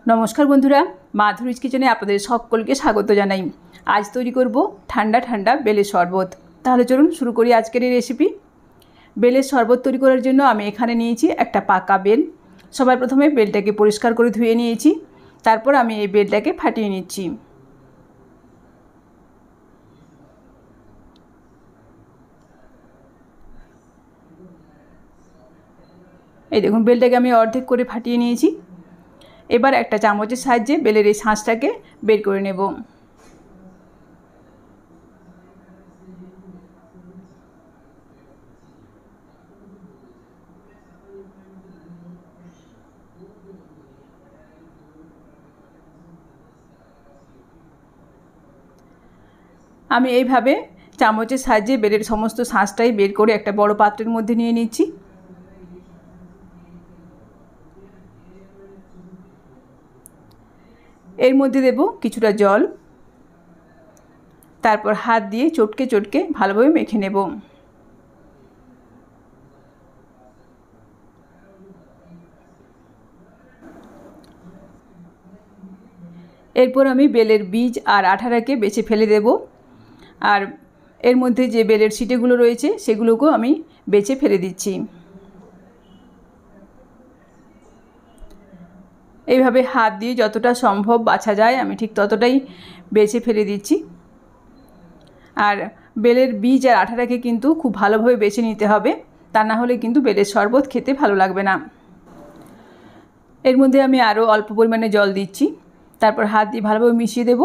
नमस्कार बंधुरा माधुरीज किचेने आपनादेर सकलके स्वागत जानाई। आज तैरी करब ठंडा ठंडा बेलेर शरबत। ताहले चलुन शुरू करी आजकेर এই रेसिपि। बेलेर शरबत तैरी करार जन्य आमि एखाने नियेछि एकटा पाका बेल। सबार प्रथमे बेलटाके परिष्कार करे धुए नियेछि, तारपर आमि এই बेलटाके फाटिয়ে निচ্ছি। এই দেখুন বেলটাকে আমি অর্ধেক করে ফাটিয়ে নিয়েছি। এবার একটা চামচের সাহায্যে বেলের এই শাঁসটাকে বের করে নেব। আমি এইভাবে চামচের সাহায্যে বেলের সমস্ত শাঁসটাই বের করে একটা বড় পাত্রের মধ্যে নিয়ে নিচ্ছি। এর মধ্যে দেব কিছুটা জল, তারপর হাত দিয়ে চটকে চটকে ভালোভাবে মেখে নেব। এরপর আমি বেলের বীজ আর আঠাটাকে বেছে ফেলে দেব, আর এর মধ্যে যে বেলের ছিটেগুলো রয়েছে সেগুলোকেও আমি বেছে ফেলে দিচ্ছি। এইভাবে হাত দিয়ে যতটা সম্ভব বাছা যায় আমি ঠিক ততটাই বেছে ফেলে দিচ্ছি। আর বেলের বীজ আর আঠাটাকে কিন্তু খুব ভালোভাবে বেছে নিতে হবে, তা না হলে কিন্তু বেলের শরবত খেতে ভালো লাগবে না। এর মধ্যে আমি আরও অল্প পরিমাণে জল দিচ্ছি, তারপর হাত দিয়ে ভালোভাবে মিশিয়ে দেব।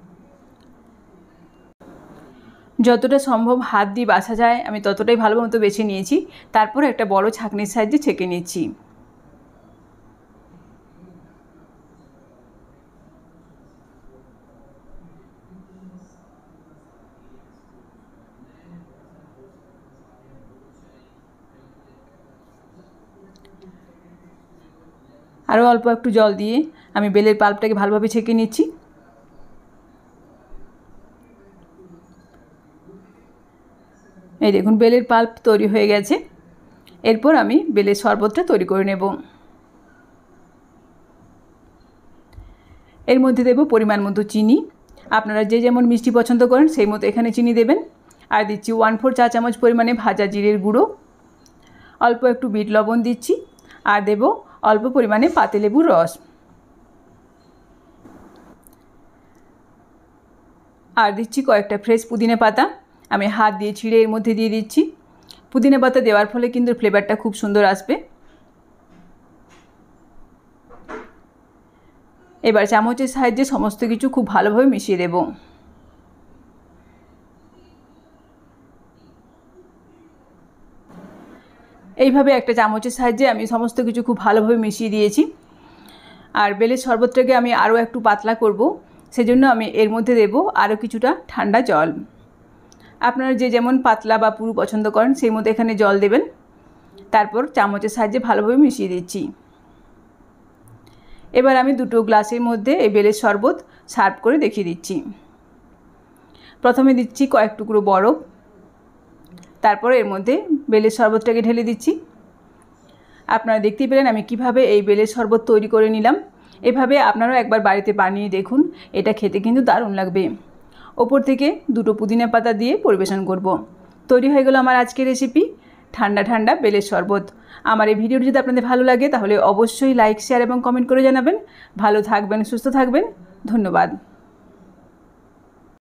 যতটা সম্ভব হাত দিয়ে বাছা যায় আমি ততটাই ভালো মতো বেছে নিয়েছি। তারপর একটা বড় ছাঁকনির সাহায্যে ছেঁকে নিচ্ছি। আরও অল্প একটু জল দিয়ে আমি বেলের পাল্পটাকে ভালোভাবে ছেঁকে নিচ্ছি। এই দেখুন বেলের পাল্প তৈরি হয়ে গেছে। এরপর আমি বেলের শরবতটা তৈরি করে নেব। এর মধ্যে দেব পরিমাণ মতো চিনি। আপনারা যে যেমন মিষ্টি পছন্দ করেন সেই মতো এখানে চিনি দেবেন। আর দিচ্ছি 1/4 চা চামচ পরিমাণে ভাজা জিরের গুঁড়ো, অল্প একটু বিট লবণ দিচ্ছি, আর দেব অল্প পরিমাণে পাতিলেবুর রস, আর দিচ্ছি কয়েকটা ফ্রেশ পুদিনা পাতা। আমি হাত দিয়ে ছিঁড়ে এর মধ্যে দিয়ে দিচ্ছি। পুদিনা পাতা দেওয়ার ফলে কিন্তু ফ্লেভারটা খুব সুন্দর আসবে। এবার চামচের সাহায্যে সমস্ত কিছু খুব ভালোভাবে মিশিয়ে দেব। এইভাবে একটা চামচের সাহায্যে আমি সমস্ত কিছু খুব ভালোভাবে মিশিয়ে দিয়েছি। আর বেলের শরবতটাকে আমি আরও একটু পাতলা করব, সেজন্য আমি এর মধ্যে দেব আরও কিছুটা ঠান্ডা জল। আপনারা যে যেমন পাতলা বা পুরু পছন্দ করেন সেই মতো এখানে জল দেবেন। তারপর চামচের সাহায্যে ভালোভাবে মিশিয়ে দিচ্ছি। এবার আমি দুটো গ্লাসের মধ্যে এই বেলের শরবত সার্ভ করে দেখিয়ে দিচ্ছি। প্রথমে দিচ্ছি কয়েক টুকরো বরফ, তারপর এর মধ্যে বেলের শরবতটাকে ঢেলে দিচ্ছি। আপনারা দেখতেই পেলেন আমি কিভাবে এই বেলের শরবত তৈরি করে নিলাম। এভাবে আপনারাও একবার বাড়িতে বানিয়ে দেখুন, এটা খেতে কিন্তু দারুণ লাগবে। ওপর থেকে দুটো পুদিনা পাতা দিয়ে পরিবেশন করব। তৈরি হয়ে গেল আমার আজকের রেসিপি ঠান্ডা ঠান্ডা বেলের শরবত। আমার এই ভিডিওটি যদি আপনাদের ভালো লাগে তাহলে অবশ্যই লাইক, শেয়ার এবং কমেন্ট করে জানাবেন। ভালো থাকবেন, সুস্থ থাকবেন। ধন্যবাদ।